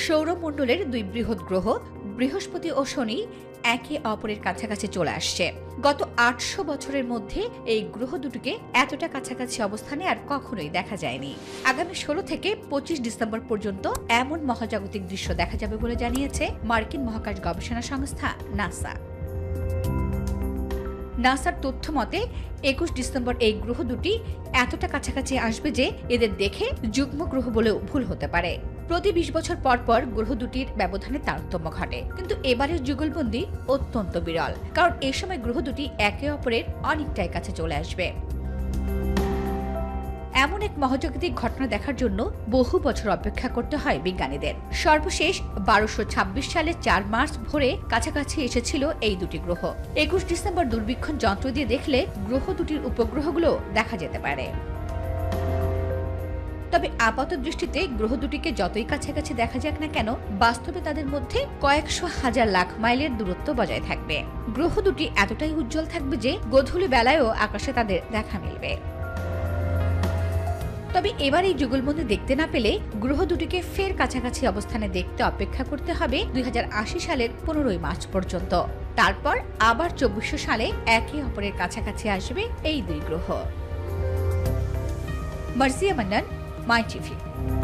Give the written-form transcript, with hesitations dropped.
সৌরমণ্ডলের দুই বৃহৎ গ্রহ বৃহস্পতি ও শনি একে অপরের কাছাকাছি চলে আসছে। গত ৮০০ বছরের মধ্যে এই গ্রহ দুটিকে এতটা কাছাকাছি অবস্থানে আর কখনোই দেখা যায়নি। আগামী ১৬ থেকে ২৫ ডিসেম্বর পর্যন্ত এমন মহাজাগতিক দৃশ্য দেখা যাবে বলে জানিয়েছে মার্কিন মহাকাশ গবেষণা সংস্থা নাসা। নাসার তথ্য মতে ২১ ডিসেম্বর এই গ্রহ দুটি এতটা কাছাকাছি আসবে যে এদের দেখে যুগ্ম গ্রহ বলেও ভুল হতে পারে। প্রতি ২০ বছর পর পর গ্রহ দুটির ব্যবধানে তারতম্য ঘটে, কিন্তু এবারের যুগলবন্দি অত্যন্ত বিরল, কারণ এ সময় গ্রহ দুটি একে অপরের অনেকটাই কাছে চলে আসবে। এমন এক মহাজাগতিক ঘটনা দেখার জন্য বহু বছর অপেক্ষা করতে হয় বিজ্ঞানীদের। সর্বশেষ ১২২৬ সালে ৪ মার্চ ভোরে কাছাকাছি এসেছিল এই দুটি গ্রহ। ২১ ডিসেম্বর দূরবীক্ষণ যন্ত্র দিয়ে দেখলে গ্রহ দুটির উপগ্রহগুলো দেখা যেতে পারে। তবে আপাত দৃষ্টিতে গ্রহ দুটিকে যতই কাছাকাছি দেখা যাক না কেন, বাস্তবে তাদের মধ্যে কয়েকশো হাজার লাখ মাইলের দূরত্ব বজায় থাকবে। গ্রহ দুটি এতটাই উজ্জ্বল থাকবে যে গোধূলি বেলায়ও আকাশে তাদের দেখা মিলবে। তবে এবার এই যুগলবন্দি দেখতে না পেলে গ্রহ দুটিকে ফের কাছাকাছি অবস্থানে দেখতে অপেক্ষা করতে হবে ২০৮০ সালের ১৫ মার্চ পর্যন্ত। তারপর আবার ২৪০০ সালে একে অপরের কাছাকাছি আসবে এই দুই গ্রহ। Marzia Mannan, my TV.